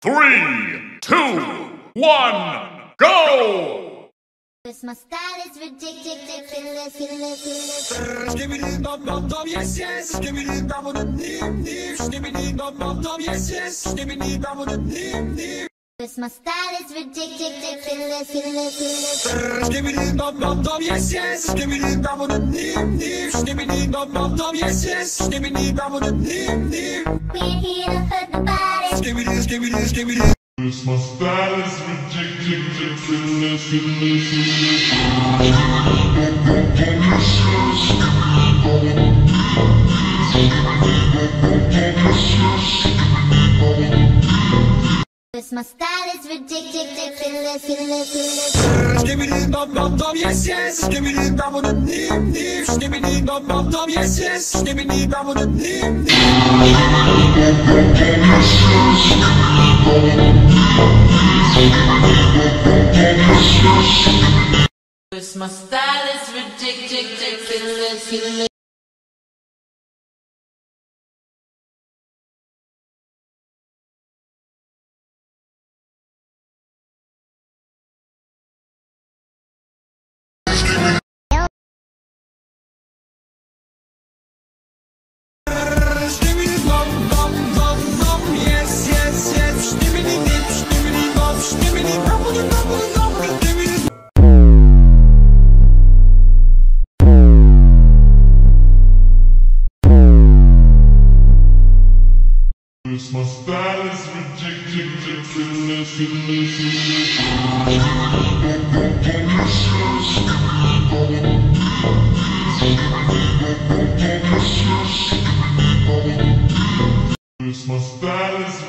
3, 2, 1, go! My style is ridiculous. Skibidi dum dum dum, yes yes. Skibidi dum dum dim dim. Skibidi dum dum dum, yes yes. Skibidi dum dum dim dim. My style is ridiculous. Skibidi dum dum dum, yes yes. Skibidi dum dum dim dim. Skibidi dum dum dum, yes yes. Skibidi dum dum dim dim. We ain't here to hurt nobody. Skibidi skibidi skibidi. My style is ridiculous. My style is ridiculous. Skibidi dum dum dum, yes yes. Skibidi dum dum dim dim. Skibidi dum dum dum, yes yes. Skibidi dum dum dim dim. My style is ridiculous. Skibidi dum dum dum dum, yes yes yes. Skibidi dip, skibidi dum, skibidi dum dum dum dum. Skibidi. My style is ridiculous. My style is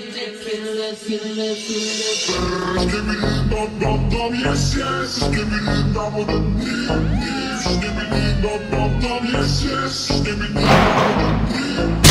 ridiculous. Skibidi dum dum dum, yes yes. Skibidi dum dum dum, skibidi dum dum dum, yes yes. Skibidi dum dum dum.